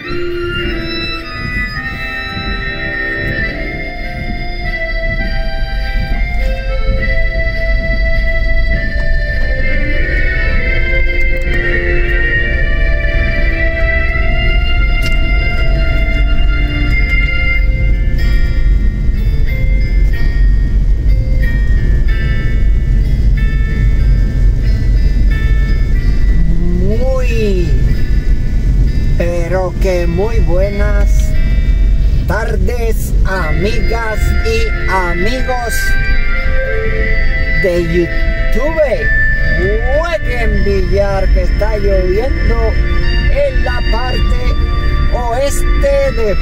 Pero que muy buenas tardes, amigas y amigos de YouTube. Jueguen billar, que está lloviendo en la parte oeste de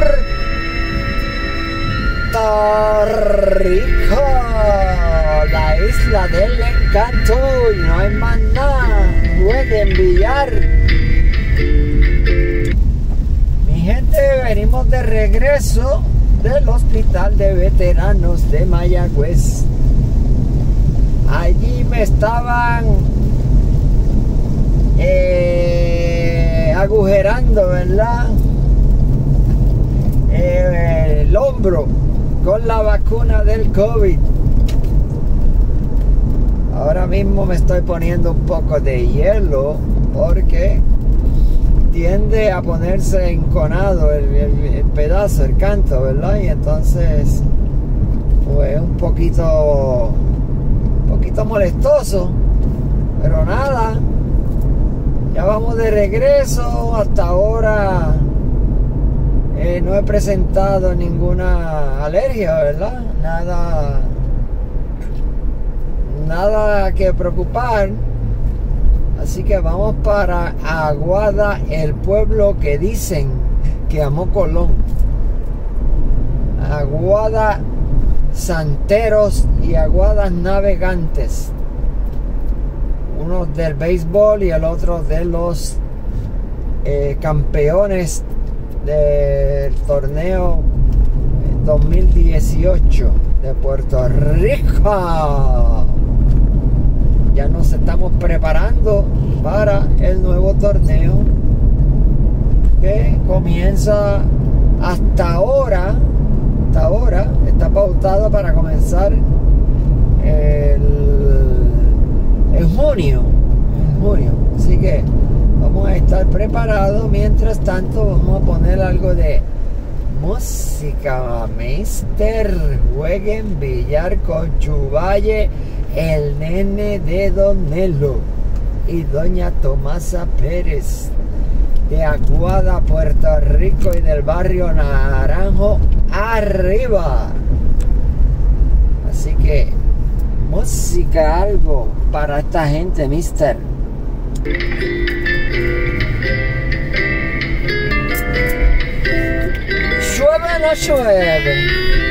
Puerto Rico, la isla del encanto, y no hay más nada. Jueguen billar. Mi gente, venimos de regreso del hospital de veteranos de Mayagüez. Allí me estaban agujerando, ¿verdad? El hombro con la vacuna del COVID. Ahora mismo me estoy poniendo un poco de hielo porque tiende a ponerse enconado el pedazo, el canto, ¿verdad? Y entonces pues un poquito molestoso, pero nada, ya vamos de regreso. Hasta ahora no he presentado ninguna alergia, ¿verdad? Nada que preocupar. Así que vamos para Aguada, el pueblo que dicen que amó Colón. Aguada Santeros y Aguadas Navegantes. Uno del béisbol y el otro de los campeones del torneo 2018 de Puerto Rico. Ya nos estamos preparando para el nuevo torneo que comienza hasta ahora está pautado para comenzar en junio. Así que vamos a estar preparados. Mientras tanto vamos a poner algo de música, mister. Jueguen billar con Chuvalle, el nene de Don Nelo y doña Tomasa Pérez de Aguada, Puerto Rico, y del barrio Naranjo arriba. Así que música, algo para esta gente, mister. Llueve o no llueve.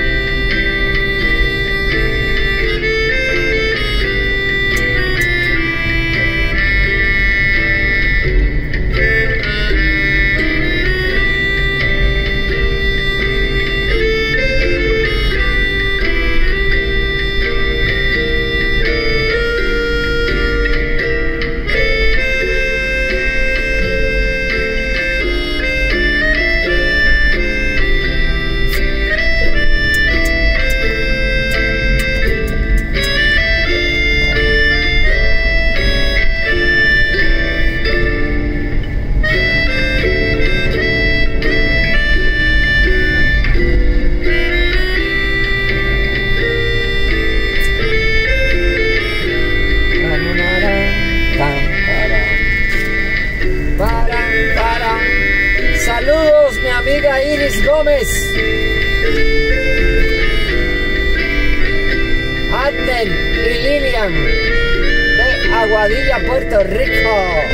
Saludos, mi amiga Iris Gómez, Adnen y Lilian de Aguadilla, Puerto Rico,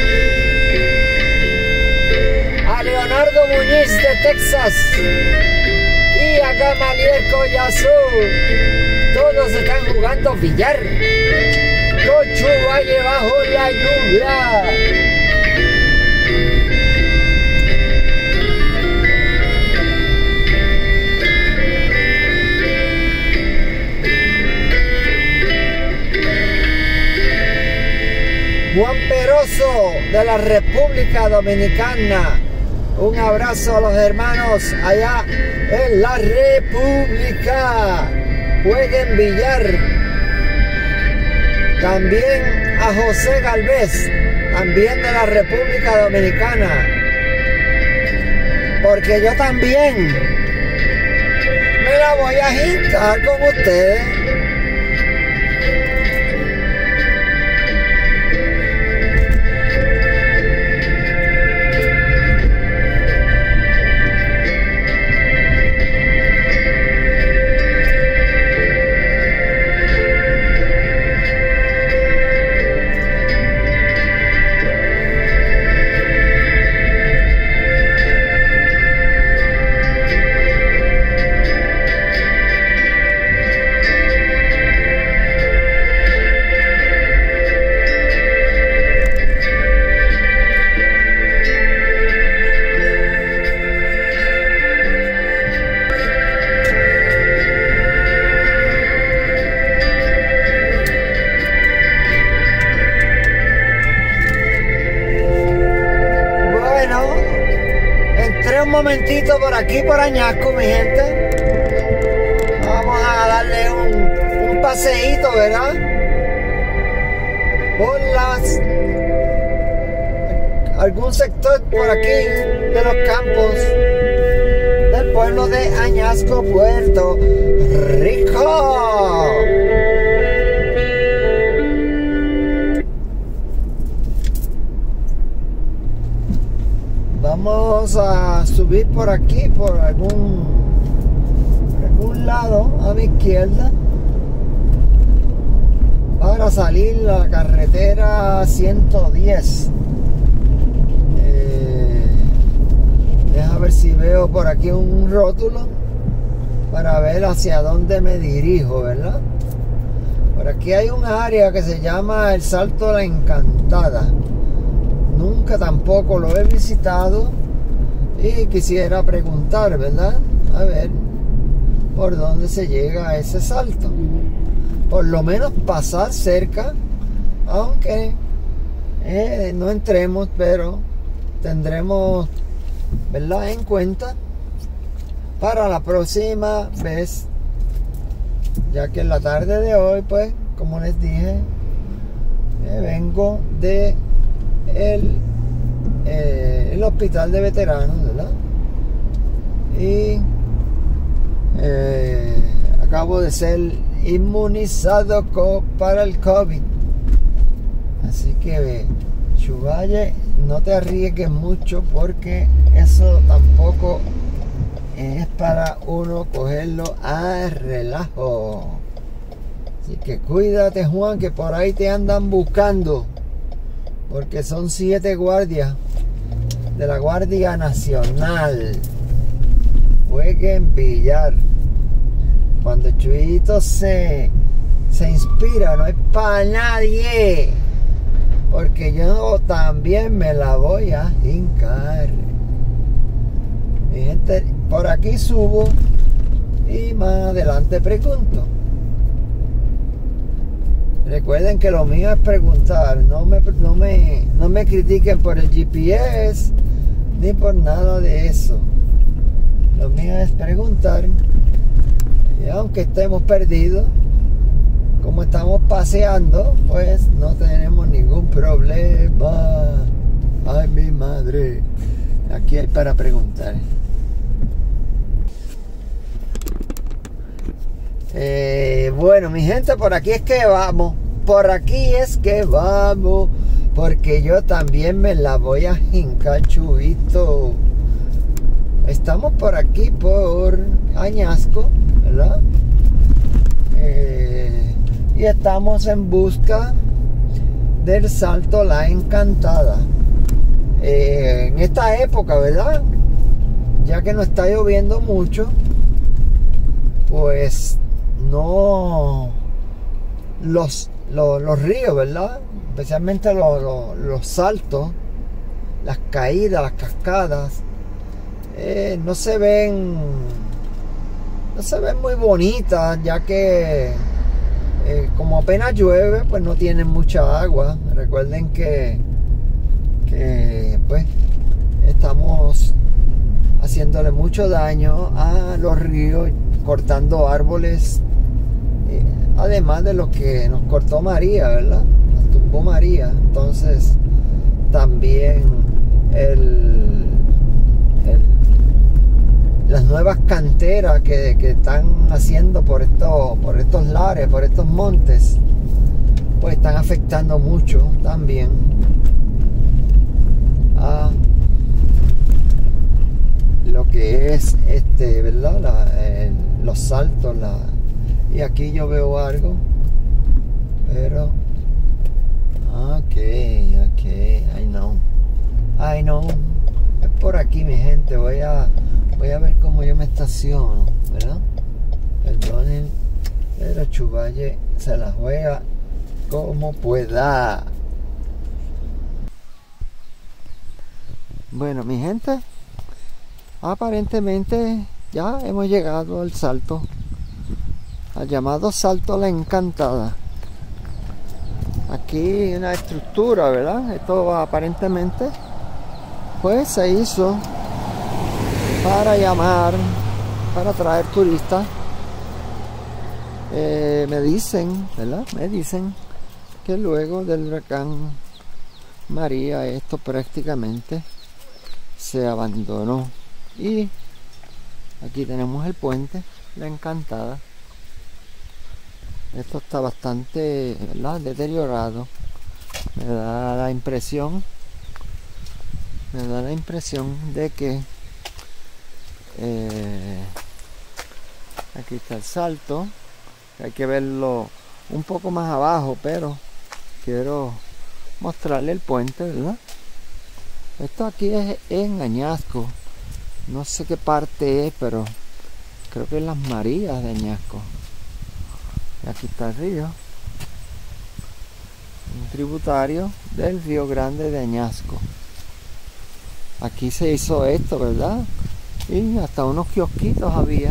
a Leonardo Muñiz de Texas y a Gamaliel Collazo. Todos están jugando billar con Chuvalle bajo la lluvia. Juan Peroso de la República Dominicana Un abrazo a los hermanos allá en la República. Jueguen billar. También a José Galvez, también de la República Dominicana. Porque yo también me la voy a hincar con ustedes. Un momentito por aquí, por Añasco, mi gente. Vamos a darle un paseíto, ¿verdad? Por algún sector por aquí de los campos del pueblo de Añasco, Puerto Rico. Vamos a subir por aquí, por algún lado a mi izquierda, para salir a la carretera 110. Deja ver si veo por aquí un rótulo para ver hacia dónde me dirijo, ¿verdad? Por aquí hay un área que se llama el Salto de la Encantada. Nunca tampoco lo he visitado y quisiera preguntar, ¿verdad? A ver por dónde se llega a ese salto. Por lo menos pasar cerca, aunque no entremos, pero tendremos, ¿verdad?, en cuenta para la próxima vez, ya que en la tarde de hoy, pues, como les dije, vengo de el hospital de veteranos, ¿verdad? Y acabo de ser inmunizado para el COVID. Así que Chuvalle, no te arriesgues mucho, porque eso tampoco es para uno cogerlo a relajo. Así que cuídate, Juan, que por ahí te andan buscando, porque son 7 guardias de la Guardia Nacional. Jueguen billar. Cuando Chuyito se inspira, no es para nadie, porque yo también me la voy a hincar. Mi gente, por aquí subo y más adelante pregunto. Recuerden que lo mío es preguntar. No me critiquen por el GPS ni por nada de eso. Lo mío es preguntar. Y aunque estemos perdidos, como estamos paseando, pues no tenemos ningún problema. Ay, mi madre. Aquí hay para preguntar. Bueno, mi gente, por aquí es que vamos. Por aquí es que vamos. Porque yo también me la voy a hincar, Chubito. Estamos por aquí, por Añasco, ¿verdad? Y estamos en busca del Salto La Encantada. En esta época, ¿verdad? Ya que no está lloviendo mucho, pues no los ríos, ¿verdad? Especialmente los saltos, las caídas, las cascadas, no se ven muy bonitas, ya que como apenas llueve, pues no tienen mucha agua. Recuerden que pues estamos haciéndole mucho daño a los ríos, cortando árboles, además de lo que nos cortó María, ¿verdad? Nos tumbó María. Entonces también las nuevas canteras que están haciendo por estos lares, por estos montes, pues están afectando mucho también a lo que es ¿verdad? Los saltos. Y aquí yo veo algo, pero ok, I know, es por aquí, mi gente. Voy a ver cómo yo me estaciono, ¿verdad? Perdonen, pero Chuvalle se la juega como pueda. Bueno, mi gente, aparentemente ya hemos llegado al salto, al llamado Salto La Encantada. Aquí hay una estructura, ¿verdad? Esto aparentemente pues se hizo para atraer turistas. Me dicen, ¿verdad? Me dicen que luego del huracán María esto prácticamente se abandonó. Y aquí tenemos el puente La Encantada. Esto está bastante, ¿verdad?, deteriorado. Me da la impresión de que aquí está el salto. Hay que verlo un poco más abajo, pero quiero mostrarle el puente, ¿verdad? Esto aquí es en Añasco. No sé qué parte es, pero creo que es Las Marías de Añasco. Y aquí está el río, un tributario del Río Grande de Añasco. Aquí se hizo esto, ¿verdad? Y hasta unos kiosquitos había,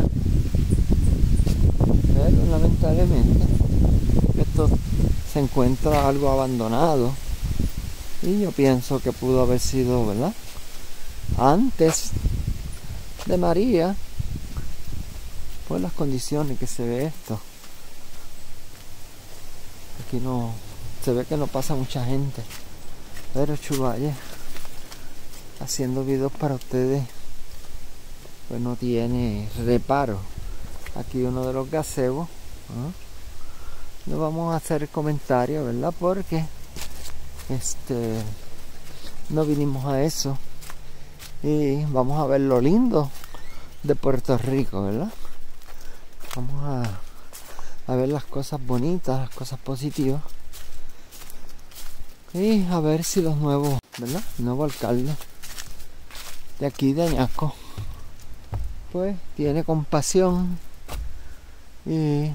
pero lamentablemente esto se encuentra algo abandonado. Y yo pienso que pudo haber sido, ¿verdad?, antes de María, por las condiciones que se ve esto. Aquí no se ve que no pasa mucha gente, pero Chuvalle, haciendo videos para ustedes, pues no tiene reparo. Aquí uno de los gazebos, no vamos a hacer comentarios, ¿verdad? Porque no vinimos a eso, y vamos a ver lo lindo de Puerto Rico, ¿verdad? Vamos a ver las cosas bonitas, las cosas positivas, y a ver si los nuevos, ¿verdad?, el nuevo alcalde de aquí de Añasco pues tiene compasión y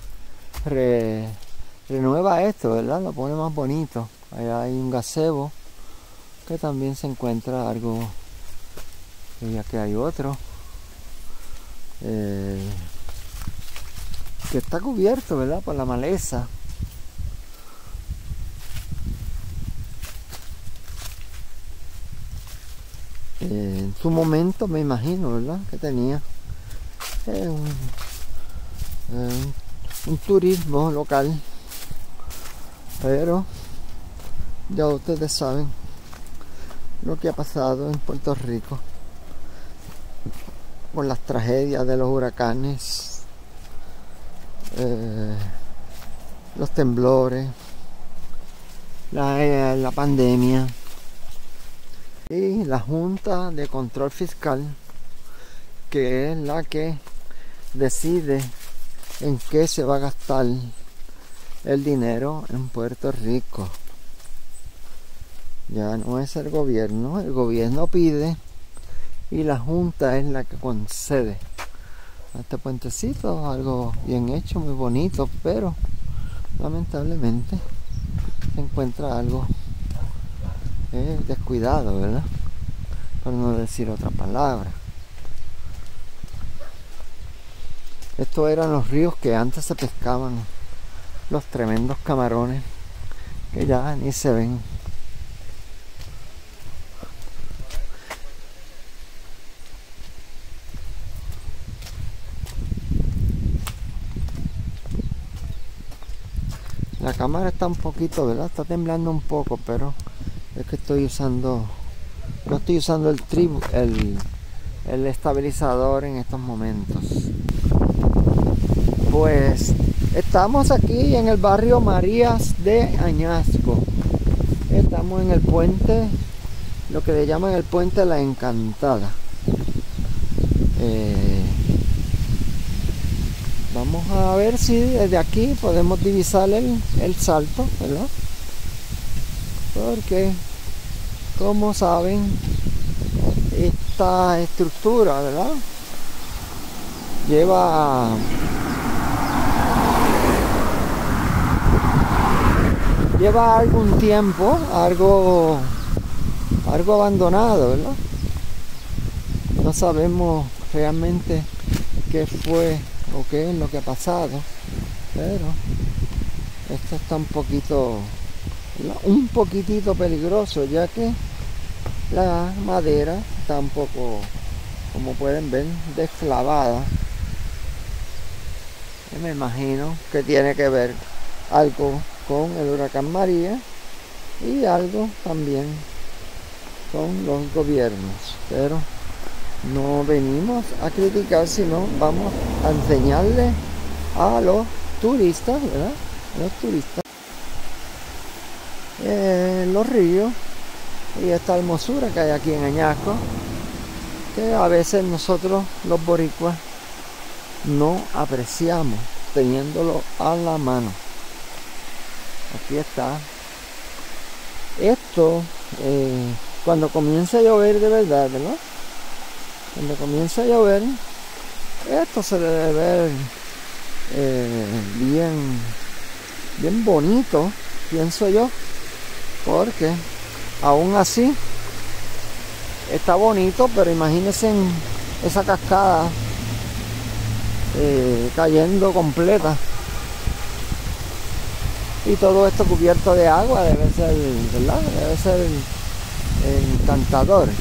renueva esto, ¿verdad? Lo pone más bonito. Allá hay un gazebo que también se encuentra algo, ya que hay otro que está cubierto, ¿verdad?, por la maleza. En su momento me imagino, ¿verdad?, que tenía un turismo local, pero ya ustedes saben lo que ha pasado en Puerto Rico con las tragedias de los huracanes, los temblores, la pandemia y la Junta de Control Fiscal, que es la que decide en qué se va a gastar el dinero en Puerto Rico. Ya no es el gobierno pide y la Junta es la que concede. Este puentecito, algo bien hecho, muy bonito, pero lamentablemente se encuentra algo descuidado, ¿verdad?, por no decir otra palabra. Estos eran los ríos que antes se pescaban los tremendos camarones, que ya ni se ven. La cámara está un poquito, ¿verdad? Está temblando un poco, pero es que estoy usando, no estoy usando el estabilizador en estos momentos. Pues estamos aquí en el barrio Marías de Añasco. Estamos en el puente, lo que le llaman el puente La Encantada. Vamos a ver si desde aquí podemos divisar el salto, ¿verdad? Porque, como saben, esta estructura, ¿verdad?, lleva algún tiempo, algo abandonado, ¿verdad? No sabemos realmente qué fue o qué es lo que ha pasado, pero esto está un poquitito peligroso, ya que la madera está un poco, como pueden ver, desclavada. Y me imagino que tiene que ver algo con el huracán María y algo también con los gobiernos, pero no venimos a criticar, sino vamos a enseñarle a los turistas, ¿verdad? Los turistas los ríos y esta hermosura que hay aquí en Añasco, que a veces nosotros los boricuas no apreciamos teniéndolo a la mano. Aquí está. Esto cuando comienza a llover de verdad, ¿verdad? Cuando comienza a llover, esto se debe ver bien bonito, pienso yo, porque aún así está bonito, pero imagínense esa cascada cayendo completa y todo esto cubierto de agua. Debe ser, ¿verdad? Debe ser encantador.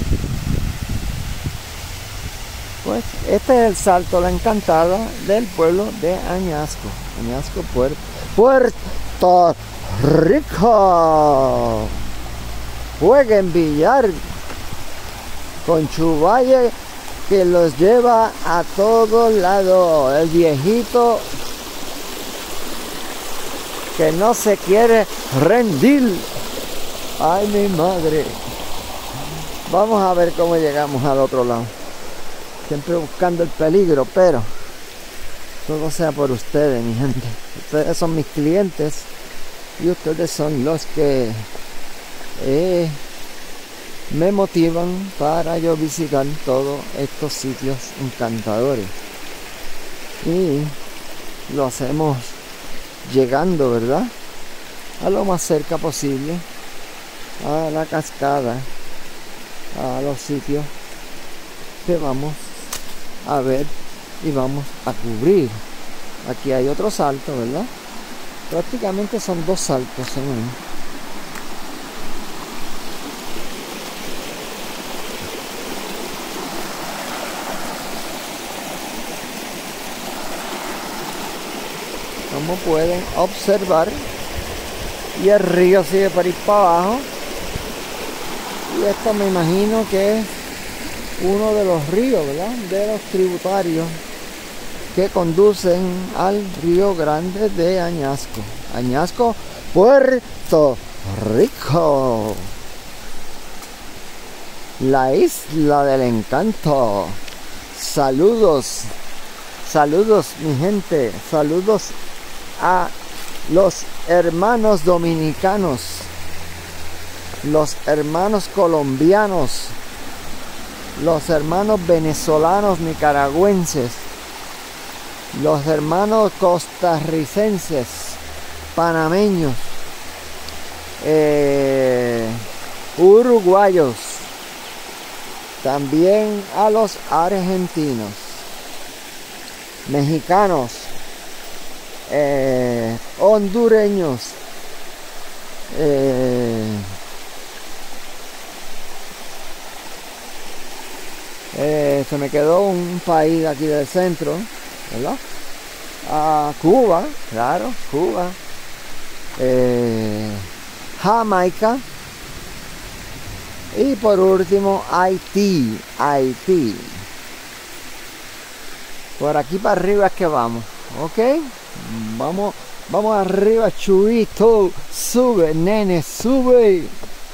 Pues este es el salto La Encantada del pueblo de Añasco. Añasco, Puerto Rico. Jueguen billar con Chuvalle, que los lleva a todos lados. El viejito que no se quiere rendir. Ay, mi madre. Vamos a ver cómo llegamos al otro lado. Siempre buscando el peligro, pero todo sea por ustedes, mi gente. Ustedes son mis clientes y ustedes son los que me motivan para yo visitar todos estos sitios encantadores. Y lo hacemos llegando, ¿verdad?, a lo más cerca posible a la cascada, a los sitios que vamos a ver y vamos a cubrir. Aquí hay otro salto, ¿verdad? Prácticamente son dos saltos en uno. Como pueden observar, y el río sigue para ir para abajo, y esto me imagino que es uno de los ríos, ¿verdad?, de los tributarios que conducen al Río Grande de Añasco. Añasco, Puerto Rico, la isla del encanto. Saludos, saludos mi gente, saludos a los hermanos dominicanos, los hermanos colombianos, los hermanos venezolanos, nicaragüenses, los hermanos costarricenses, panameños, uruguayos, también a los argentinos, mexicanos, hondureños, se me quedó un país aquí del centro, ¿verdad? Cuba, claro, Cuba, Jamaica y por último Haití. Por aquí para arriba es que vamos, ok, vamos arriba, chulito, sube nene, sube.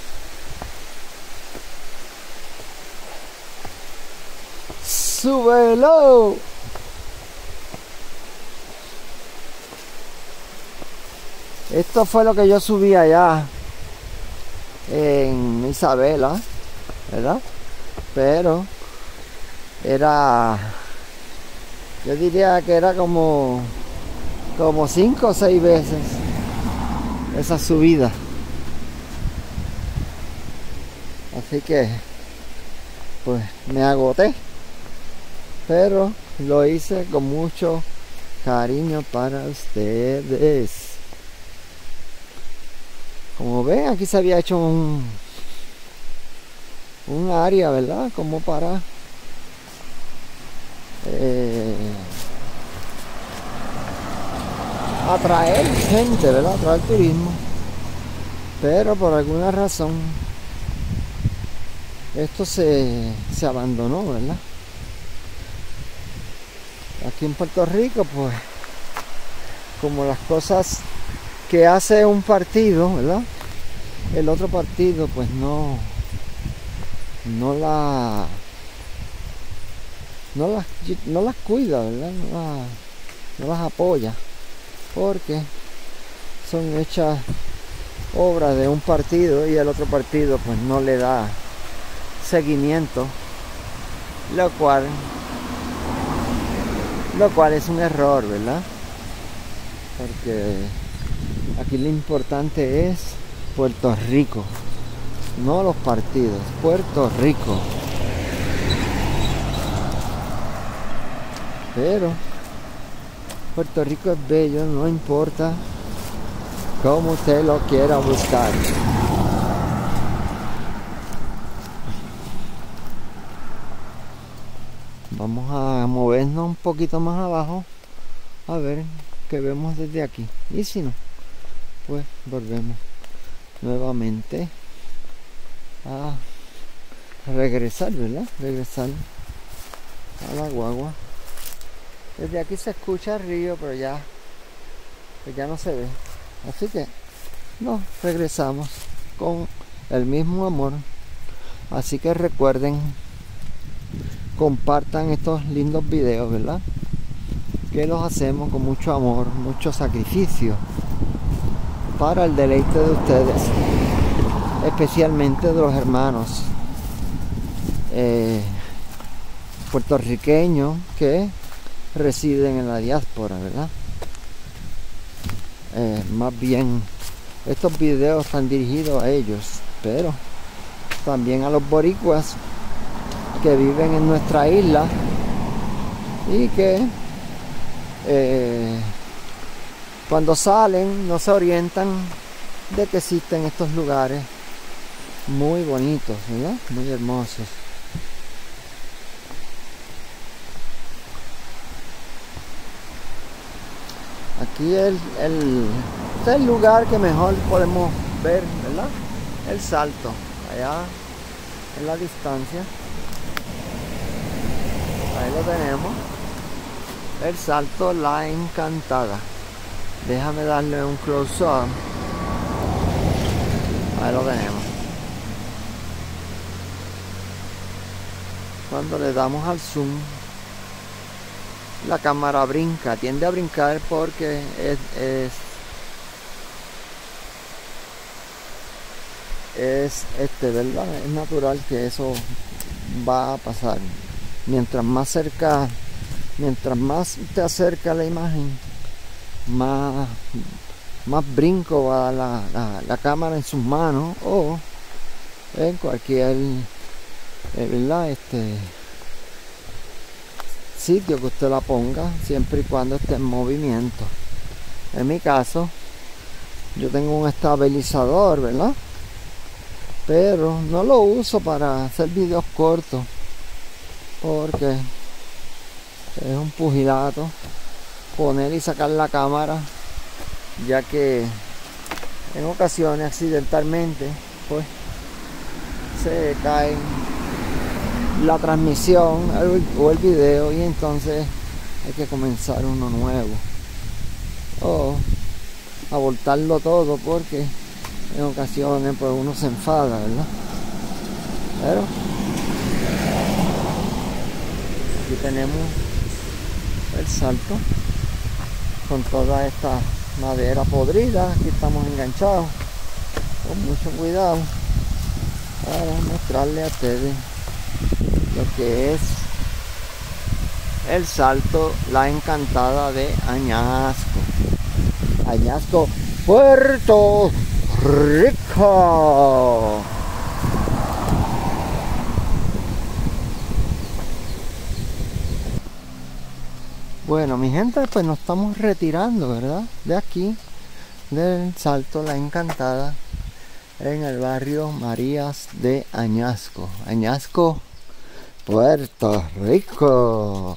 Súbelo. Esto fue lo que yo subí allá en Isabela, ¿verdad? Pero era, yo diría que era como 5 o 6 veces esa subida. Así que pues me agoté, pero lo hice con mucho cariño para ustedes. Como ven, aquí se había hecho un área, ¿verdad? Como para atraer gente, ¿verdad? Atraer turismo. Pero por alguna razón esto se abandonó, ¿verdad? Aquí en Puerto Rico, pues, como las cosas que hace un partido, ¿verdad? El otro partido pues no las cuida, ¿verdad? No las apoya, porque son hechas obras de un partido y el otro partido pues no le da seguimiento, lo cual es un error, ¿verdad? Porque aquí lo importante es Puerto Rico, no los partidos, Puerto Rico. Pero Puerto Rico es bello, no importa cómo usted lo quiera buscar. Vamos a movernos un poquito más abajo a ver qué vemos desde aquí. Y si no, pues volvemos nuevamente a regresar, ¿verdad? Regresar a la guagua. Desde aquí se escucha el río, pero ya no se ve. Así que nos regresamos con el mismo amor. Así que recuerden, compartan estos lindos videos, ¿verdad? Que los hacemos con mucho amor, mucho sacrificio para el deleite de ustedes, especialmente de los hermanos puertorriqueños que residen en la diáspora, ¿verdad? Más bien estos videos están dirigidos a ellos, pero también a los boricuas que viven en nuestra isla y que cuando salen no se orientan de que existen estos lugares muy bonitos, ¿verdad? Muy hermosos. Aquí este es el lugar que mejor podemos ver, ¿verdad? El Salto, allá en la distancia. Ahí lo tenemos. El Salto La Encantada. Déjame darle un close-up. Ahí lo tenemos. Cuando le damos al zoom, la cámara brinca, tiende a brincar porque es ¿verdad? Es natural que eso va a pasar. Mientras más te acerca la imagen, más brinco va a dar la cámara en sus manos o en cualquier ¿verdad? Sitio que usted la ponga, siempre y cuando esté en movimiento. En mi caso, yo tengo un estabilizador, ¿verdad? Pero no lo uso para hacer videos cortos porque es un pugilato poner y sacar la cámara, ya que en ocasiones accidentalmente pues se cae la transmisión o el video, y entonces hay que comenzar uno nuevo o abortarlo todo, porque en ocasiones pues uno se enfada, ¿verdad? Pero aquí tenemos el salto con toda esta madera podrida. Aquí estamos enganchados con mucho cuidado para mostrarle a ustedes lo que es el salto La Encantada de Añasco. Añasco, Puerto Rico. Bueno, mi gente, pues nos estamos retirando, ¿verdad? De aquí, del salto La Encantada, en el barrio Marías de Añasco. Añasco, Puerto Rico.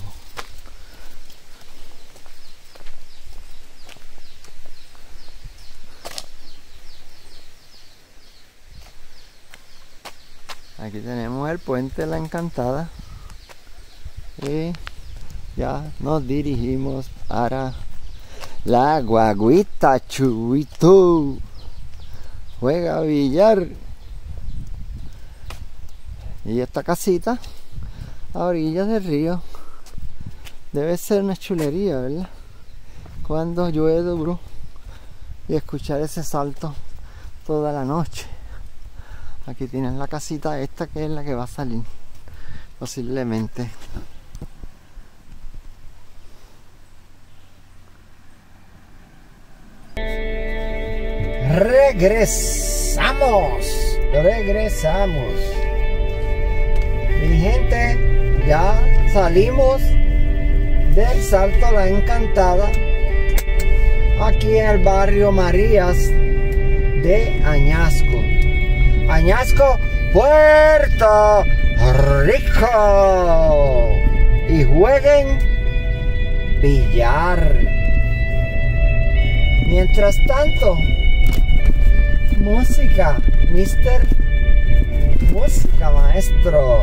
Aquí tenemos el puente La Encantada y ya nos dirigimos para la guaguita Chuito. Juega billar. Y esta casita a orillas del río debe ser una chulería, ¿verdad? Cuando llueve duro y escuchar ese salto toda la noche. Aquí tienen la casita esta, que es la que va a salir posiblemente. Regresamos. Mi gente, ya salimos del salto La Encantada, aquí en el barrio Marías de Añasco. Añasco, Puerto Rico. Y jueguen billar. Mientras tanto, música, música maestro.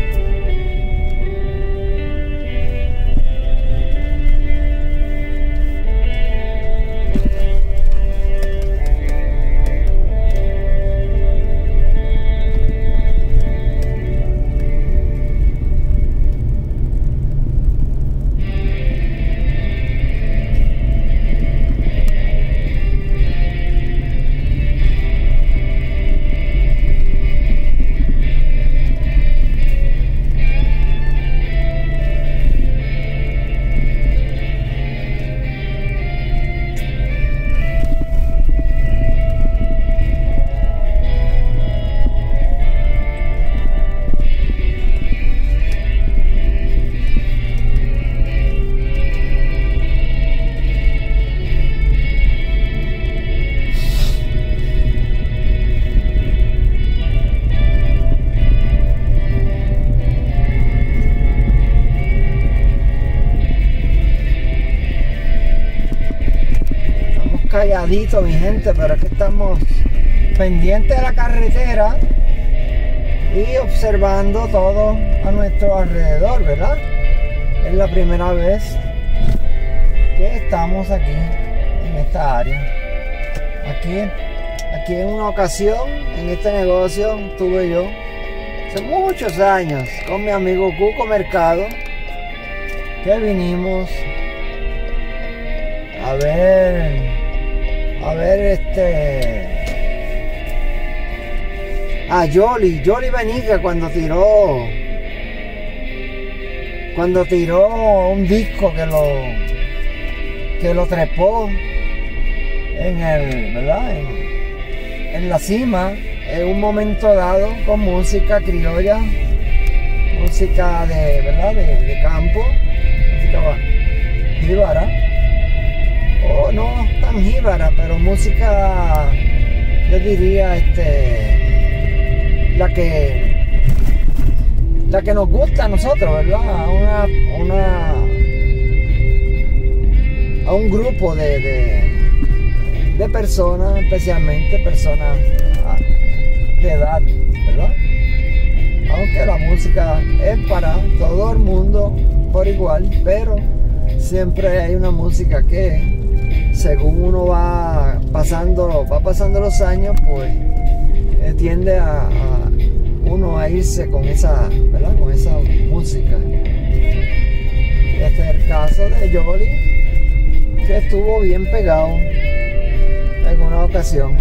Calladito, mi gente, pero es que estamos pendientes de la carretera y observando todo a nuestro alrededor, ¿verdad? Es la primera vez que estamos aquí en esta área. Aquí en una ocasión, en este negocio, estuve yo hace muchos años con mi amigo Cuco Mercado, que vinimos a ver a Yoli Benítez cuando tiró un disco que lo trepó en la cima, en un momento dado, con música criolla, música de campo, música jíbara, o no tan jíbara, pero música, yo diría, la que nos gusta a nosotros, ¿verdad? A un grupo de de personas, especialmente personas de edad, ¿verdad? Aunque la música es para todo el mundo por igual, pero siempre hay una música que, según uno va pasando los años, pues tiende a uno a irse con esa, ¿verdad? Con esa música. Este es el caso de Jolie, que estuvo bien pegado en una ocasión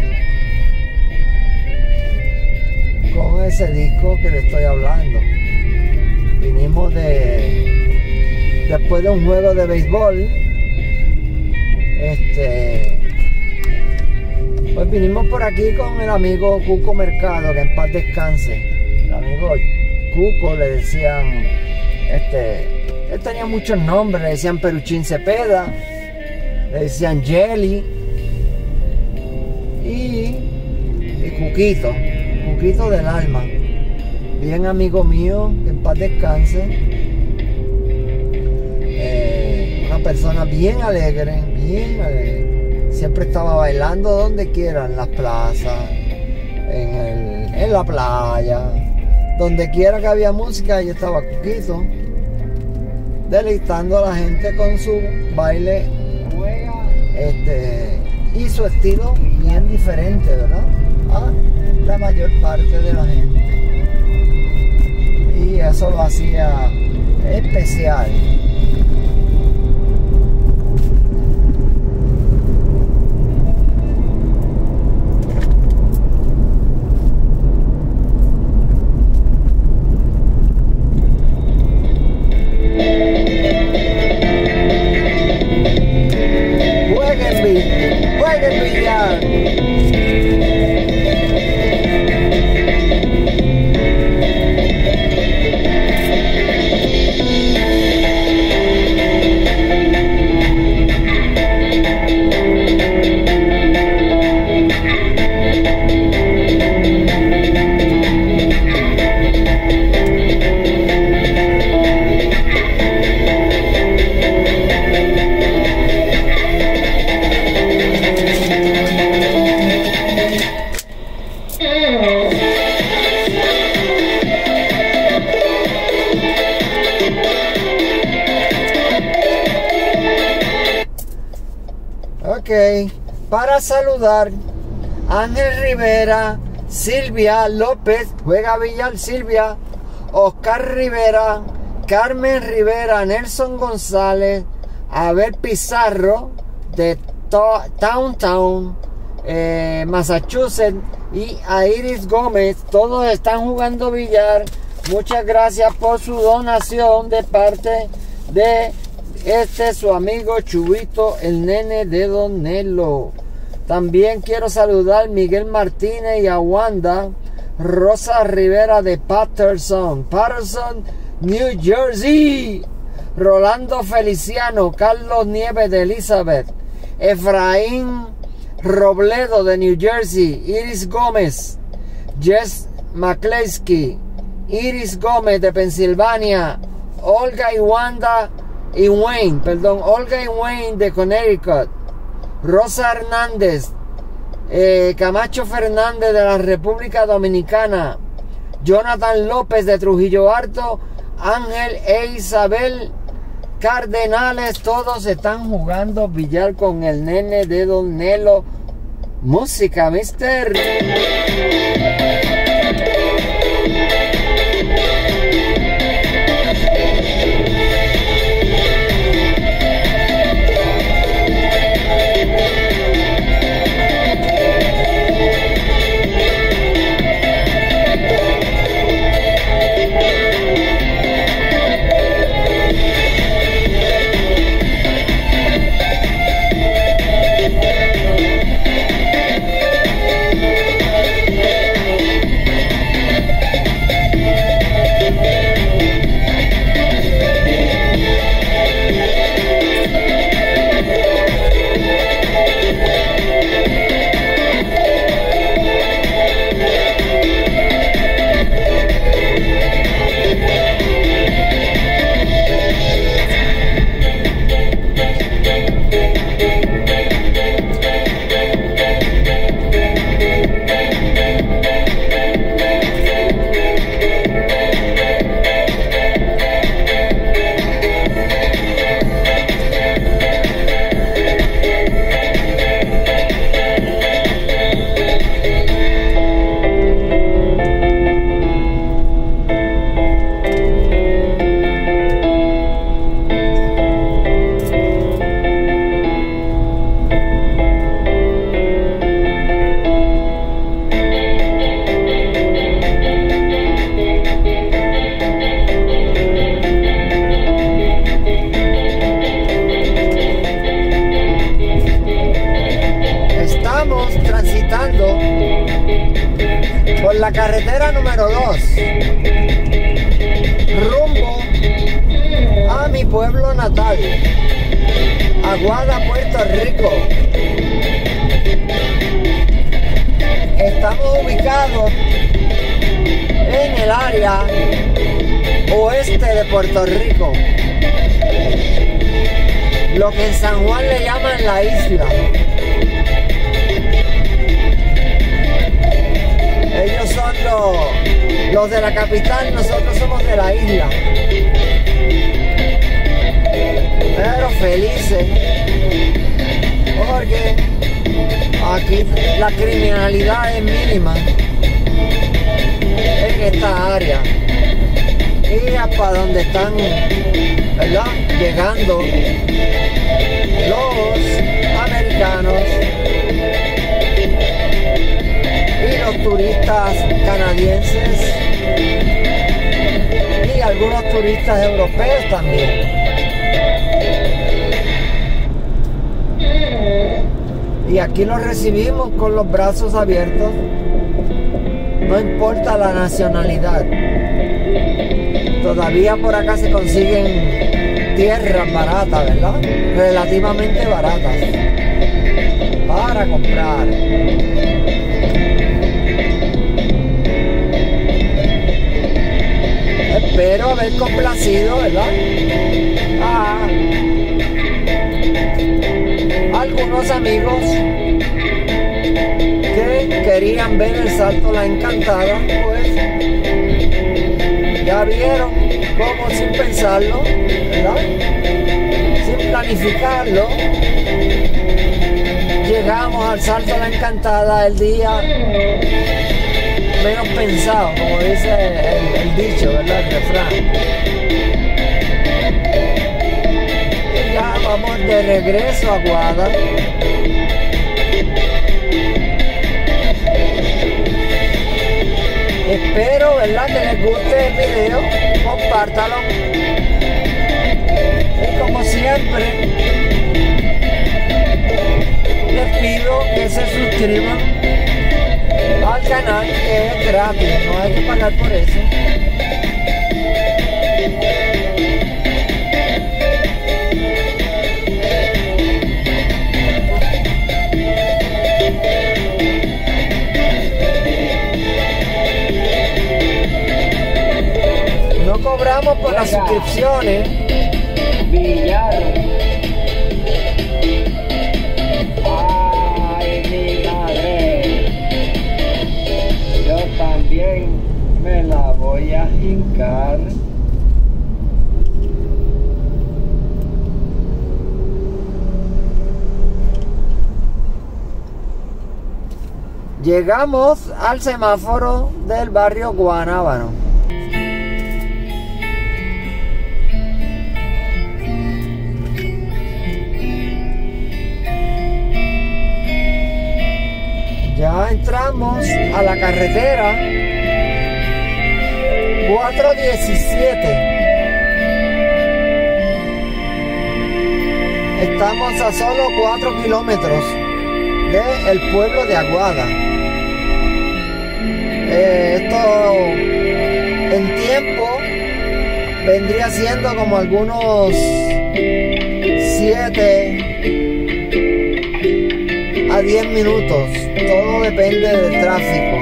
con ese disco que le estoy hablando. Vinimos después de un juego de béisbol, pues vinimos por aquí con el amigo Cuco Mercado, que en paz descanse. El amigo Cuco le decían, él tenía muchos nombres, le decían Peruchín Cepeda, le decían Jelly y Cuquito del alma, bien amigo mío, que en paz descanse. Una persona bien alegre, siempre estaba bailando donde quiera, en las plazas, en la playa, donde quiera que había música, ahí estaba Cuquito, deleitando a la gente con su baile y su estilo bien diferente, ¿verdad? A la mayor parte de la gente, y eso lo hacía especial. Jueguen billar. Ok, para saludar, Ángel Rivera, Silvia López, juega billar Silvia, Oscar Rivera, Carmen Rivera, Nelson González, Abel Pizarro de Downtown, Massachusetts, y a Iris Gómez. Todos están jugando billar. Muchas gracias por su donación de parte de su amigo Chubito, el nene de Don Nelo. También quiero saludar a Miguel Martínez y a Wanda Rosa Rivera de Patterson, New Jersey. Rolando Feliciano, Carlos Nieves de Elizabeth, Efraín Robledo de New Jersey, Iris Gómez, Jess McCleskey, Iris Gómez de Pensilvania, Olga y Wayne de Connecticut, Rosa Hernández, Camacho Fernández de la República Dominicana, Jonathan López de Trujillo Alto, Ángel e Isabel Cardenales. Todos están jugando billar con el nene de Don Nelo. Música, mister. la carretera número 2, rumbo a mi pueblo natal, Aguada, Puerto Rico. Estamos ubicados en el área oeste de Puerto Rico, lo que en San Juan le llaman la isla. Ellos son los de la capital, nosotros somos de la isla. Pero felices, porque aquí la criminalidad es mínima en esta área. Y hasta donde están, ¿verdad?, llegando los americanos y los turistas canadienses y algunos turistas europeos también. Y aquí los recibimos con los brazos abiertos, no importa la nacionalidad. Todavía por acá se consiguen tierras baratas, ¿verdad? Relativamente baratas para comprar. Espero haber complacido, ¿verdad?, a algunos amigos que querían ver el Salto La Encantada. Pues ya vieron cómo, sin pensarlo, ¿verdad?, sin planificarlo, llegamos al Salto La Encantada el día menos pensado, como dice el dicho, ¿verdad?, el refrán. Y ya vamos de regreso a Aguada. Espero, ¿verdad?, que les guste el video, compártalo. Y como siempre, les pido que se suscriban al canal, que es gratis, no hay que pagar por eso. No cobramos por las suscripciones. Villar. Ay, mi madre. Yo también me la voy a hincar. Llegamos al semáforo del barrio Guanábano. Ya entramos a la carretera 417. Estamos a solo 4 kilómetros del pueblo de Aguada. Esto en tiempo vendría siendo como algunos 7 a 10 minutos. Todo depende del tráfico.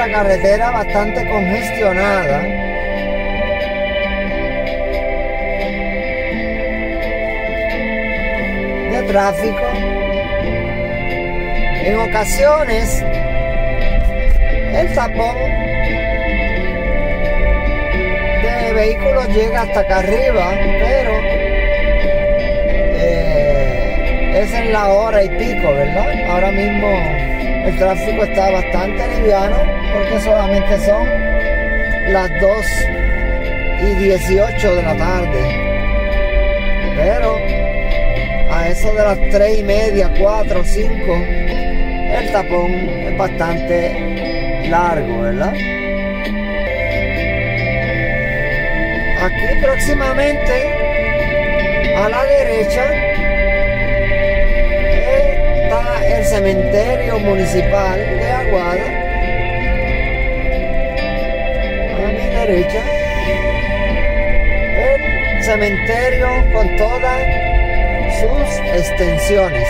la carretera bastante congestionada. De tráfico. En ocasiones el tapón de vehículos llega hasta acá arriba, pero es en la hora y pico, ¿verdad? Ahora mismo el tráfico está bastante liviano porque solamente son las 2:18 de la tarde. Pero a eso de las 3:30, 4, 5, el tapón es bastante largo, ¿verdad? Aquí próximamente a la derecha está el cementerio municipal de Aguada. A mi derecha el cementerio con todas sus extensiones.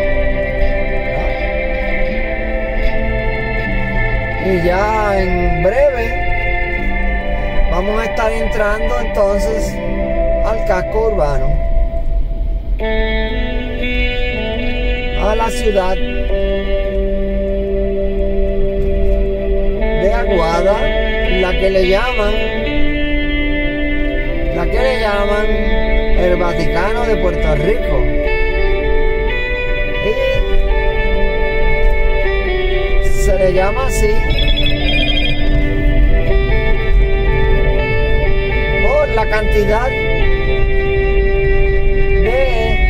Y ya en breve vamos a estar entrando entonces al casco urbano, a la ciudad de Aguada, la que le llaman el Vaticano de Puerto Rico. Y se le llama así por la cantidad de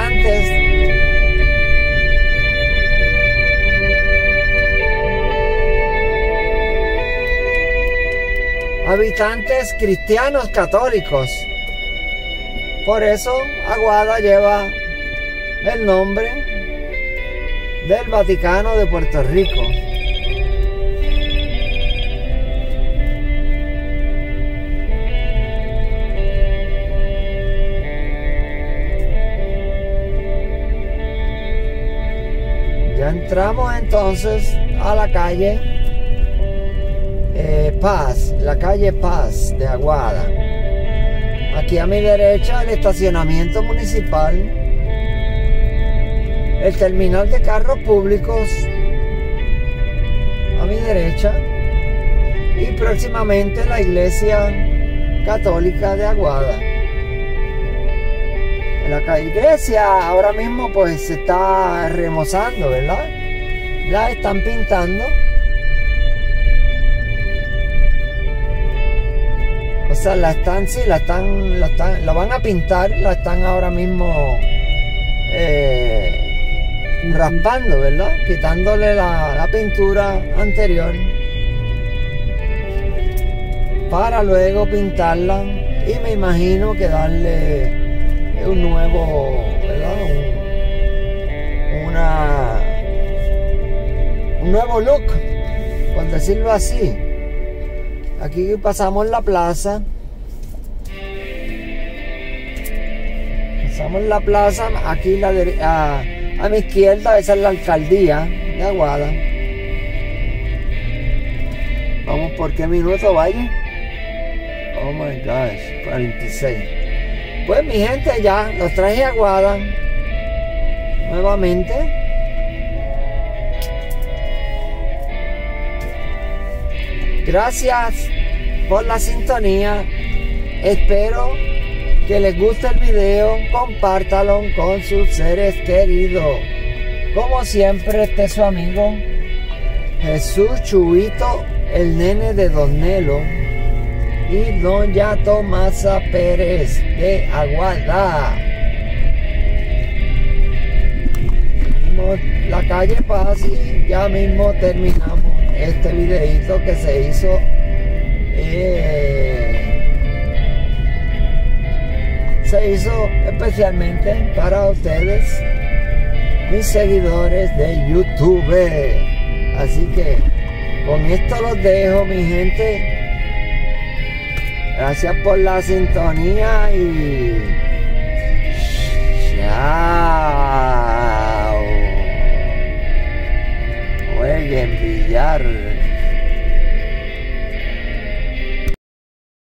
habitantes cristianos católicos. Por eso Aguada lleva el nombre del Vaticano de Puerto Rico. Ya entramos entonces a la calle Paz, la calle Paz de Aguada. Aquí a mi derecha el estacionamiento municipal, el terminal de carros públicos a mi derecha y próximamente la iglesia católica de Aguada. La iglesia ahora mismo pues se está remozando, ¿verdad? La están pintando. O sea, la van a pintar, la están ahora mismo raspando, ¿verdad? Quitándole la pintura anterior para luego pintarla y me imagino que darle un nuevo, ¿verdad? Un nuevo look, por decirlo así. Aquí pasamos la plaza. Pasamos la plaza, aquí a mi izquierda, esa es la alcaldía de Aguada. Vamos, ¿por qué minuto vaya? Oh my gosh, 46. Pues mi gente, ya los traje a Aguada nuevamente. Gracias por la sintonía. Espero que les guste el video. Compártalo con sus seres queridos. Como siempre, este es su amigo Jesús Chuito, el nene de Don Nelo, y doña Tomasa Pérez de Aguada. Seguimos la calle Paz y ya mismo terminamos este videito que se hizo especialmente para ustedes, mis seguidores de YouTube. Así que con esto los dejo, mi gente. Gracias por la sintonía y